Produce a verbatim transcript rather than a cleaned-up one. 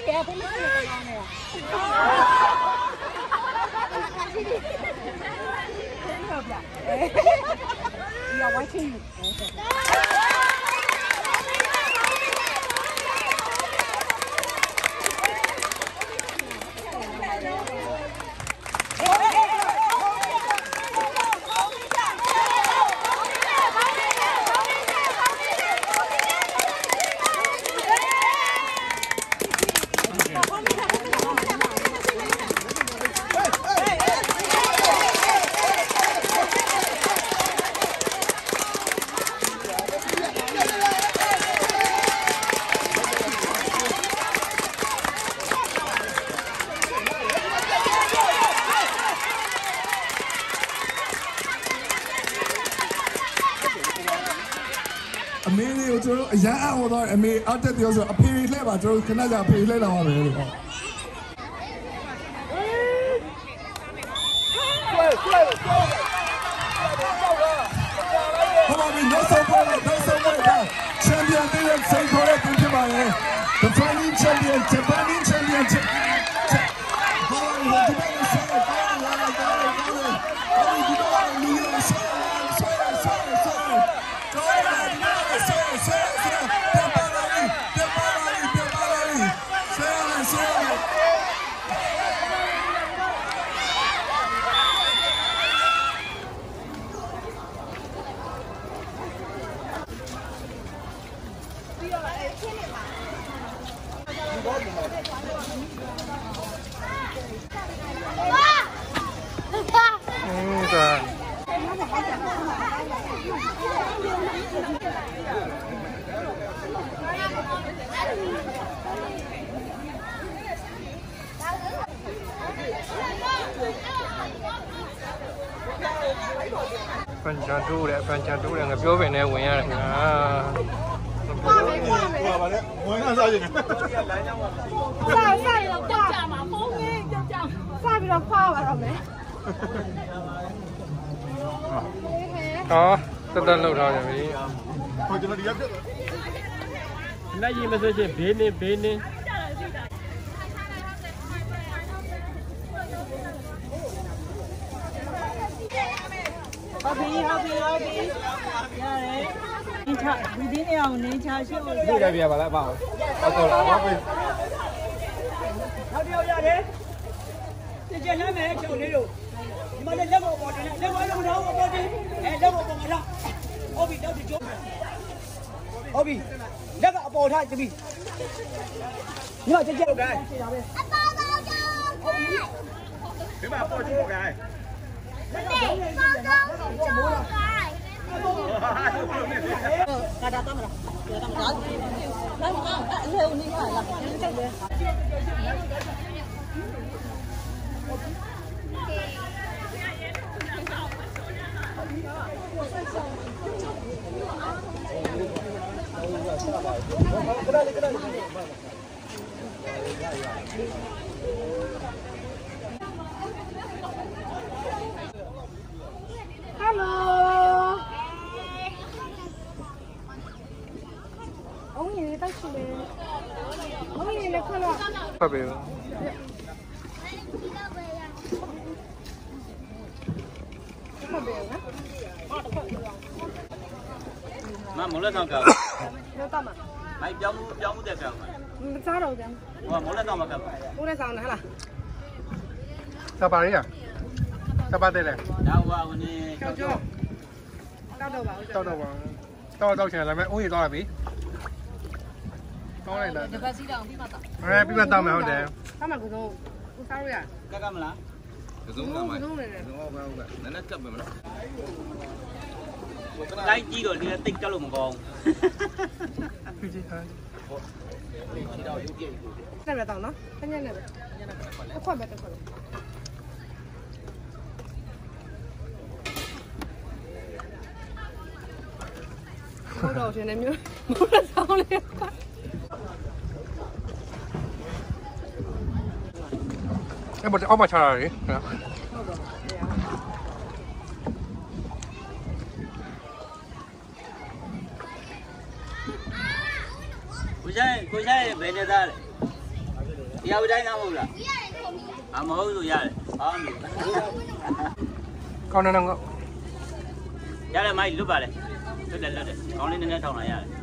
啊，不能这个方面。真漂亮，哎，要完全你。 အမေလေးကိုကျွန်တော်အရန်အံ့ဩသွားတယ်အမေအတက်ပြောဆိုအဖေလှည့်ပါကျွန်တော်ခဏကြာအဖေလှည့်လာပါမယ်လို့ဟောဟောပါပြီနောက်ဆုံးပွဲနောက်ဆုံးပွဲကချန်ပီယံတွေရဲ့စိန်ခေါ်တဲ့တင်ဖြစ်ပါရဲ့ The defending champion Japanese champion ဟောပါပြီဒီဘက်ဆက်လာလာလာလာလာဟောဒီဘက်လူရဆက်ဆက်ဆက်ဆက်ဖန်ချန်တိုးတယ်ဖန်ချန်တိုးတယ်ငါပြောပင်နဲ့ဝင်ရတယ်ခင်ဗျာပါမယ်ပါမယ်ပါလေဝင်လာစားရင်စားစားရတော့ကြာမှာဖုန်းကြီးကြောက်ကြောက်စားပြီးတော့ဖွာပါတော့မယ်ဟောတက်တက်လောက်ထားတယ်ဗျဟိုကျွန်တော်ဒီရက်ပြလက်ကြီးမဆိုချင်းဘေးနေဘေးနေဟုတ်ပြီဟုတ်ပြီဟုတ်ပြီရတယ်နေချဒီဒီနေအောင်နေချရှုပ်လို့ရတယ်ပြပါလားအပေါ့ဟုတ်ကောဟုတ်ပြီဟုတ်ပြီရတယ်ကြည့်ကြမ်းမယ်ချုပ်လေးတို့ဒီမှာလက်ပေါ်ပေါ်တယ်လက်ပေါ်လုံးတော့ပေါ်တယ်အဲလက်ပေါ်ပေါ်မှာလားဟုတ်ပြီတော့ဒီကျုံးဟုတ်ပြီလက်ကအပေါ်ထားကြပြီဒီမှာကြည့်ကြတယ်အပေါ်တော့ကြောင်းဟုတ်ပြီဒီမှာပေါ်ကျိုးကဲHãy subscribe cho kênh Ghiền Mì Gõ để không bỏ lỡ Hello. Ông nhìn ta chụp lên. Ông nhìn này con ạ. Phải vậy. Phải vậy á. Mà muốn lên sao cả? Lên sao mà? Mày béo béo muốn đẹp cả mà. Sao đâu vậy? Mà muốn lên sao mà cả? Muốn lên sao này hả? Sao bà đi à? Sao ba đây này? Đâu vào nè. Đâu chưa? Đâu đâu vào? Đâu đâu vào? Đâu đâu chả là mẹ uống gì to là bí? Đó này là. Được gì đâu, bí mật tao. À, bí mật tao mà không để. Sao mà cũng đâu? Cũng sao vậy? Cái cam là? Cái giống cam mày. Giống không không vậy. Nó nát cặp vậy mà. Đây chi rồi đi tích cho lùm còn. Cái gì thôi? Đây là tao nó. Cái nhân này. Cái khoai bẹt cái khoai. Không đầu chuyện em nhớ. Muốn là sao lên. Em một ốc mà chờ rồi. Cô trai, cô trai về nhà ta. တရားဝတိုင်းသားမဟုတ်လားအမဟုတ်ဆိုရတယ်ဟာမလို့ကောင်းနေတော့ရတယ်မိုက်လွတ်ပါလေလွတ်တယ်လွတ်တယ်ကောင်းလေးနည်းနည်းထောင်လာရတယ်